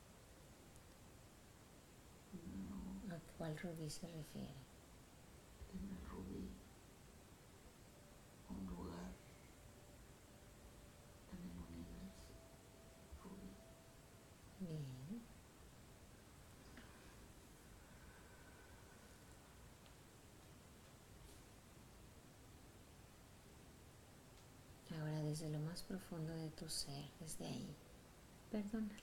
Speaker 3: No,
Speaker 2: ¿A cuál rubí se refiere?
Speaker 3: en el Rubí, un lugar en el universo. Rubí.
Speaker 2: Bien. Ahora desde lo más profundo de tu ser, desde ahí, perdónale.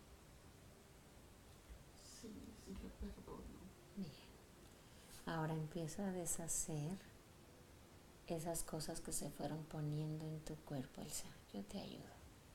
Speaker 3: Sí, sí lo perdono.
Speaker 2: Bien. Ahora empieza a deshacer esas cosas que se fueron poniendo en tu cuerpo, Elsa. Yo te ayudo.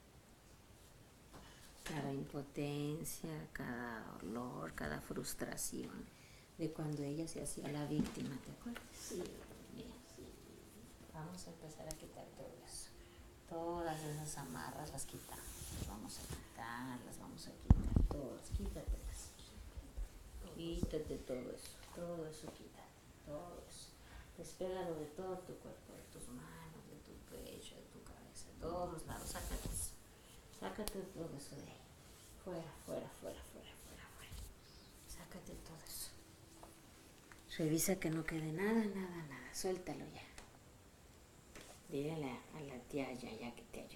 Speaker 2: Cada impotencia, cada dolor, cada frustración de cuando ella se hacía la víctima, ¿te acuerdas?
Speaker 3: Sí,
Speaker 2: Bien.
Speaker 3: sí.
Speaker 2: Vamos a empezar a quitar todo eso. Todas esas amarras las quitamos. Las vamos a quitar, las vamos a quitar. Todas, quítatelas. Quítate todo eso. Todo eso quítate. Todo eso. Despégalo de todo tu cuerpo, de tus manos, de tu pecho, de tu cabeza, de todos los lados. Sácate eso. Sácate todo eso de ahí. Fuera, fuera, fuera, fuera, fuera, fuera. Sácate todo eso. Revisa que no quede nada, nada, nada. Suéltalo ya. Dile a la, a la tía Yaya que te ayude.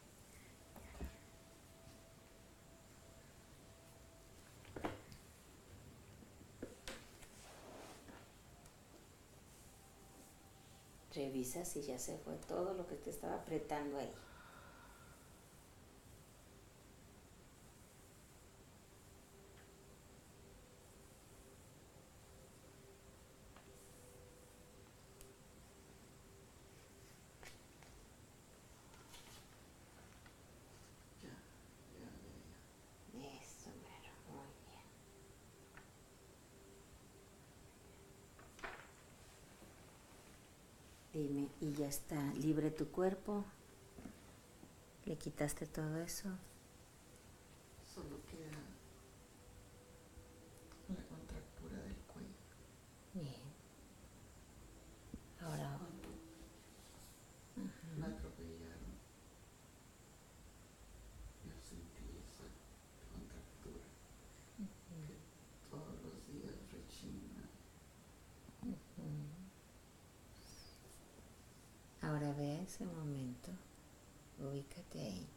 Speaker 2: Revisa si ya se fue todo lo que te estaba apretando ahí. Dime, ¿y ya está libre tu cuerpo? ¿Le quitaste todo eso?
Speaker 3: Solo queda la contractura del cuello.
Speaker 2: Bien. Ahora,
Speaker 3: Cuando
Speaker 2: uh-huh.
Speaker 3: la atropellaron, yo sentí esa contractura
Speaker 2: Uh-huh.
Speaker 3: que todos los días rechina.
Speaker 2: Uh-huh. Ahora ve ese momento, ubícate ahí.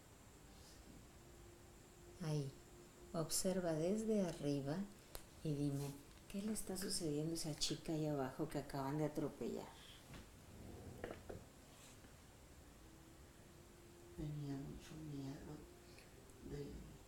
Speaker 2: Ahí, observa desde arriba y dime, ¿qué le está sucediendo a esa chica ahí abajo que acaban de atropellar?
Speaker 3: Tenía mucho miedo de,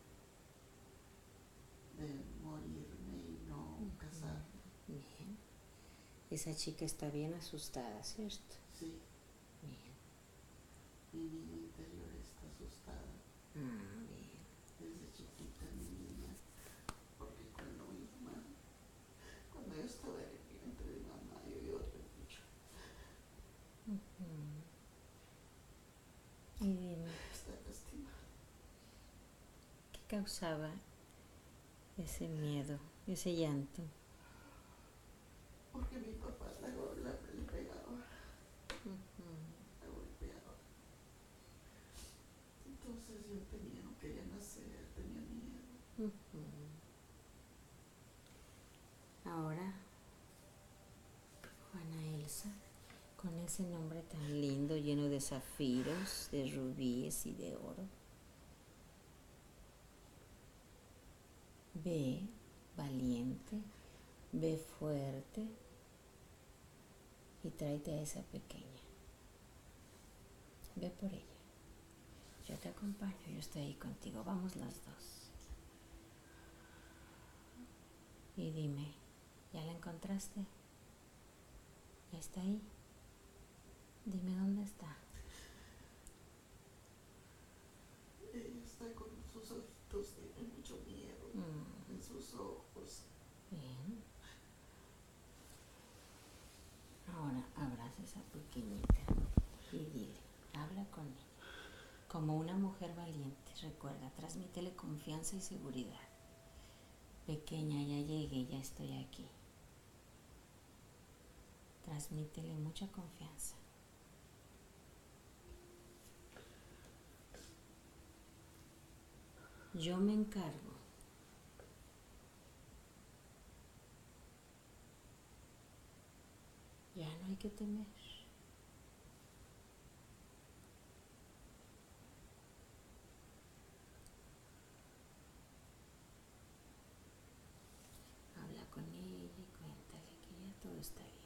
Speaker 3: de morirme y no
Speaker 2: Uh-huh.
Speaker 3: casarme.
Speaker 2: Bien. Esa chica está bien asustada, ¿cierto?
Speaker 3: Sí,
Speaker 2: Bien.
Speaker 3: mi niña interior está asustada.
Speaker 2: Ah, bien.
Speaker 3: Desde chiquita mi niña, porque cuando mi mamá, cuando yo estaba en el vientre de mamá, yo lloré mucho.
Speaker 2: Uh-huh. Y dime,
Speaker 3: Está lastimada.
Speaker 2: ¿qué causaba ese miedo, ese llanto?
Speaker 3: Porque mi papá la, la, le pegaba,
Speaker 2: Uh-huh.
Speaker 3: la golpeaba. Entonces yo tenía, no quería nacer, tenía miedo.
Speaker 2: Uh-huh. Ahora, Juana Elsa, con ese nombre tan lindo, lleno de zafiros, de rubíes y de oro, ve valiente, ve fuerte y tráete a esa pequeña. Ve por ella. Yo te acompaño, yo estoy ahí contigo, vamos las dos. Y dime, ¿ya la encontraste? ¿Ya está ahí? Dime dónde está.
Speaker 3: Ella está con sus ojitos, tiene mucho miedo
Speaker 2: Mm.
Speaker 3: en sus ojos.
Speaker 2: Bien. Ahora abraza a esa pequeñita y dile, habla con ella. Como una mujer valiente, recuerda, transmítele confianza y seguridad. Pequeña, ya llegué, ya estoy aquí. Transmítele mucha confianza. Yo me encargo. Ya no hay que temer. Habla con ella y cuéntale que ya todo está bien.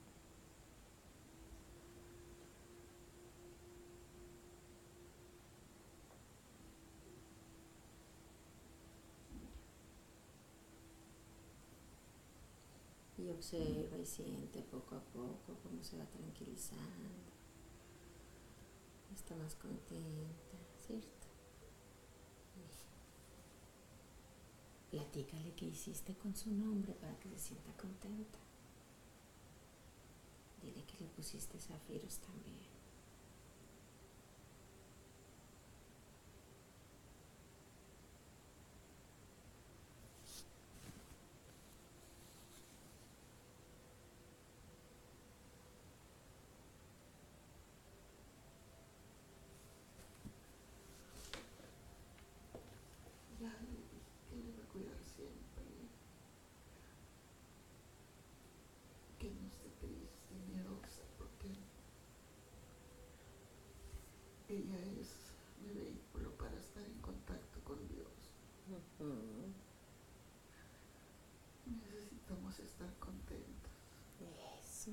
Speaker 2: Y observa y siente poco a poco cómo se va tranquilizando. Está más contenta, ¿cierto? Platícale qué hiciste con su nombre para que se sienta contenta. Dile que le pusiste zafiros también.
Speaker 3: Ya le dije que le va a cuidar siempre, que no esté triste, miedosa, porque ella es mi vehículo para estar en contacto con Dios.
Speaker 2: Uh-huh.
Speaker 3: Necesitamos estar contentos.
Speaker 2: Eso.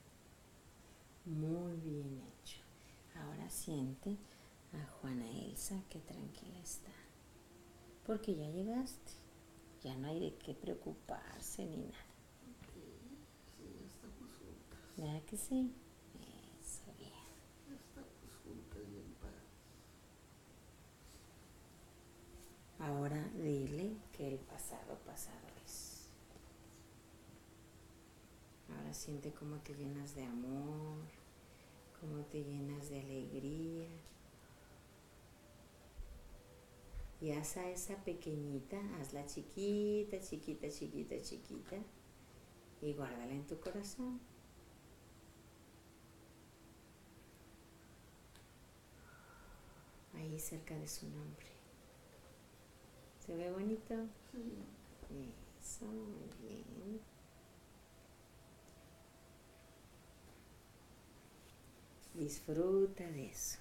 Speaker 2: Muy bien hecho. Ahora siente a Juana Elsa que tranquila está. Porque ya llegaste. Ya no hay de qué preocuparse ni nada.
Speaker 3: Sí, sí, ya estamos juntas.
Speaker 2: ¿Verdad que sí? Eso, bien.
Speaker 3: Ya estamos juntas y en paz.
Speaker 2: Ahora dile que el pasado pasado es. Ahora siente cómo te llenas de amor, cómo te llenas de alegría. Y haz a esa pequeñita, hazla chiquita, chiquita, chiquita, chiquita, y guárdala en tu corazón. Ahí cerca de su nombre. ¿Se ve bonito?
Speaker 3: Sí.
Speaker 2: Eso, muy bien. Disfruta de eso.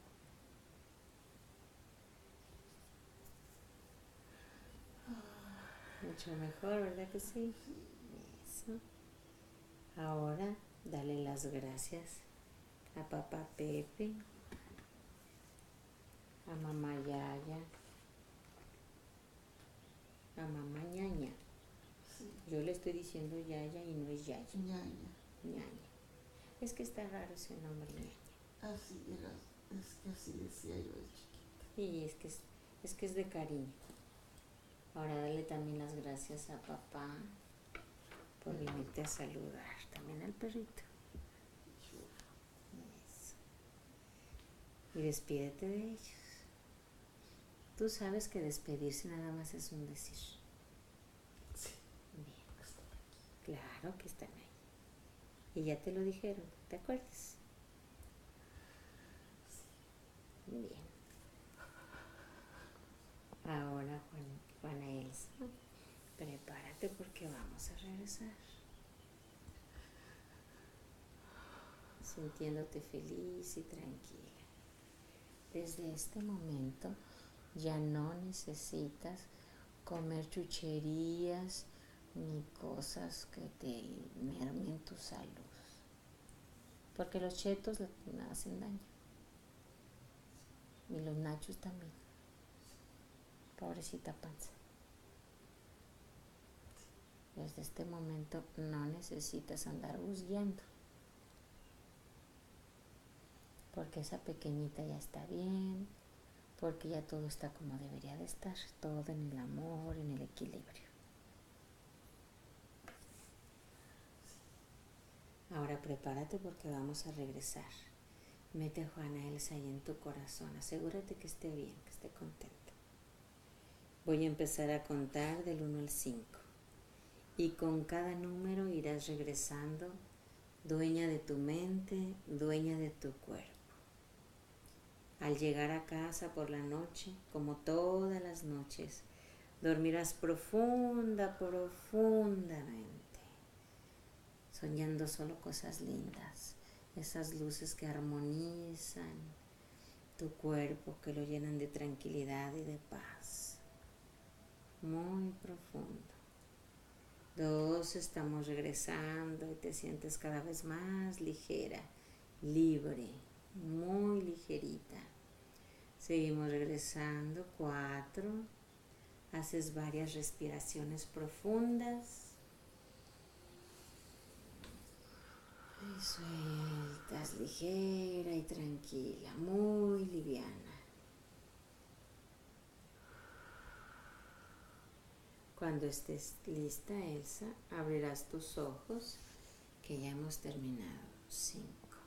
Speaker 2: Mucho mejor, ¿verdad que sí? Eso. Ahora, dale las gracias a papá Pepe, a mamá Yaya, a mamá Ñaña.
Speaker 3: Sí.
Speaker 2: Yo le estoy diciendo Yaya y no es Yaya.
Speaker 3: Ñaña.
Speaker 2: Ñaña. Es que está raro ese nombre, Ñaña.
Speaker 3: Así era, es que así decía yo de chiquita.
Speaker 2: Y es que es, es que es de cariño. Ahora dale también las gracias a papá por venirte a saludar. También al perrito. Eso. Y despídete de ellos. Tú sabes que despedirse nada más es un decir.
Speaker 3: Sí.
Speaker 2: Bien. Claro que están ahí. Y ya te lo dijeron, ¿te acuerdas?
Speaker 3: Sí.
Speaker 2: Bien. Ahora, Juan, Juana Elsa, prepárate porque vamos a regresar. Sintiéndote feliz y tranquila. Desde este momento ya no necesitas comer chucherías ni cosas que te mermen tu salud. Porque los chetos le hacen daño. Y los nachos también. Pobrecita panza. Desde este momento no necesitas andar buscando. Porque esa pequeñita ya está bien. Porque ya todo está como debería de estar. Todo en el amor, en el equilibrio. Ahora prepárate porque vamos a regresar. Mete a Juana Elsa ahí en tu corazón. Asegúrate que esté bien, que esté contenta. Voy a empezar a contar del uno al cinco. Y con cada número irás regresando, dueña de tu mente, dueña de tu cuerpo. Al llegar a casa por la noche, como todas las noches, dormirás profunda, profundamente, soñando solo cosas lindas, esas luces que armonizan tu cuerpo, que lo llenan de tranquilidad y de paz. Muy profundo. Dos, estamos regresando y te sientes cada vez más ligera, libre, muy ligerita. Seguimos regresando. Cuatro, haces varias respiraciones profundas. Y sueltas ligera y tranquila, muy liviana. Cuando estés lista, Elsa, abrirás tus ojos, que ya hemos terminado. Cinco.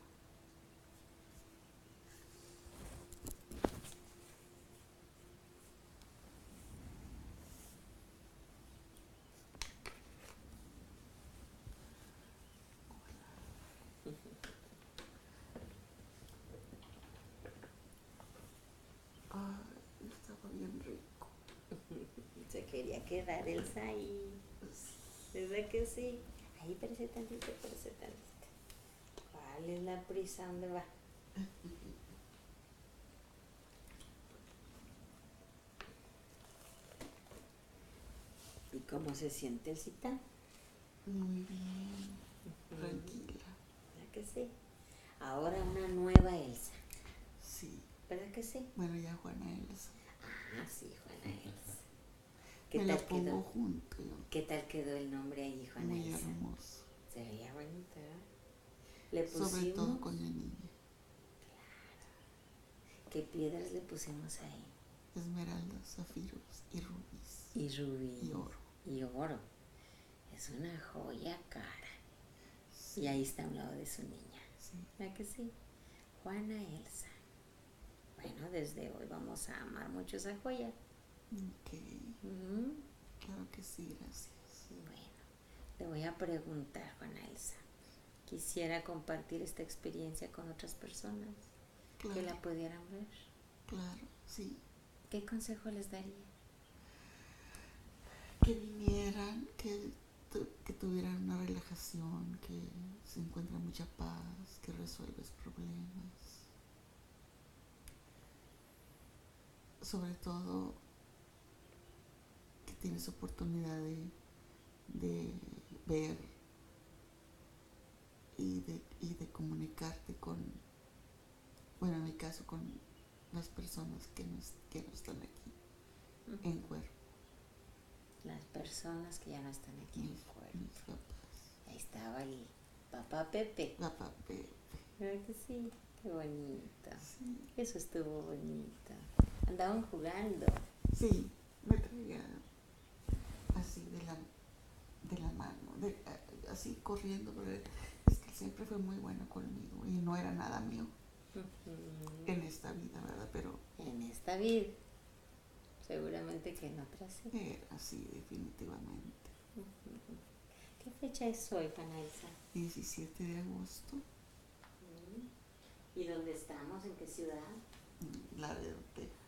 Speaker 3: Ay, estaba bien rico.
Speaker 2: Se quería quedar Elsa ahí. ¿Verdad que sí? Ahí, parece tantito, parece tantito. ¿Cuál es la prisa? ¿Dónde va? ¿Y cómo se siente Elcita?
Speaker 3: Muy bien. Tranquila.
Speaker 2: ¿Verdad que sí? Ahora una nueva Elsa.
Speaker 3: Sí.
Speaker 2: ¿Verdad que sí?
Speaker 3: Bueno, ya Juana Elsa.
Speaker 2: Ah, sí, Juana Elsa. ¿Qué
Speaker 3: Me
Speaker 2: tal
Speaker 3: la pongo
Speaker 2: quedó?
Speaker 3: junto.
Speaker 2: ¿Qué tal quedó el nombre ahí, Juana
Speaker 3: Muy
Speaker 2: Elsa?
Speaker 3: hermoso.
Speaker 2: Se veía bonita, ¿verdad? Le pusimos...
Speaker 3: Sobre todo con la niña.
Speaker 2: ¿Qué piedras le pusimos ahí?
Speaker 3: Esmeraldas, zafiros y rubíes.
Speaker 2: Y rubí.
Speaker 3: Y oro.
Speaker 2: Y oro. Es una joya cara.
Speaker 3: Sí.
Speaker 2: Y ahí está a un lado de su niña.
Speaker 3: Sí.
Speaker 2: ¿Verdad que sí? Juana Elsa. Bueno, desde hoy vamos a amar mucho esa joya.
Speaker 3: Ok,
Speaker 2: Mm,
Speaker 3: claro que sí, gracias.
Speaker 2: Bueno, le voy a preguntar, Juana Elsa. Quisiera compartir esta experiencia con otras personas que
Speaker 3: Claro,
Speaker 2: la pudieran ver.
Speaker 3: claro, sí.
Speaker 2: ¿Qué consejo les daría?
Speaker 3: Que vinieran, que, tu- que tuvieran una relajación, que se encuentra mucha paz, que resuelves problemas. Sobre todo, que tienes oportunidad de, de ver y de, y de comunicarte con, bueno, en mi caso, con las personas que no, es- que no están aquí en cuerpo,
Speaker 2: Las personas que ya no están aquí en
Speaker 3: mis,
Speaker 2: el cuerpo.
Speaker 3: mis papás,
Speaker 2: Ahí estaba el papá Pepe.
Speaker 3: papá, Pepe,
Speaker 2: ¿Verdad que sí? Qué bonito.
Speaker 3: sí,
Speaker 2: Eso estuvo bonito. Andaban jugando.
Speaker 3: sí, me traía así de la, de la mano, de, así corriendo, pero es que siempre fue muy bueno conmigo y no era nada mío
Speaker 2: Ujú.
Speaker 3: en esta vida, ¿verdad? Pero
Speaker 2: En esta vida. Seguramente que en otras sí.
Speaker 3: era así definitivamente.
Speaker 2: Ujú. ¿Qué fecha es hoy, Juana Elsa?
Speaker 3: diecisiete de agosto,
Speaker 2: ¿Y dónde estamos? ¿En qué ciudad?
Speaker 3: Laredo, Texas.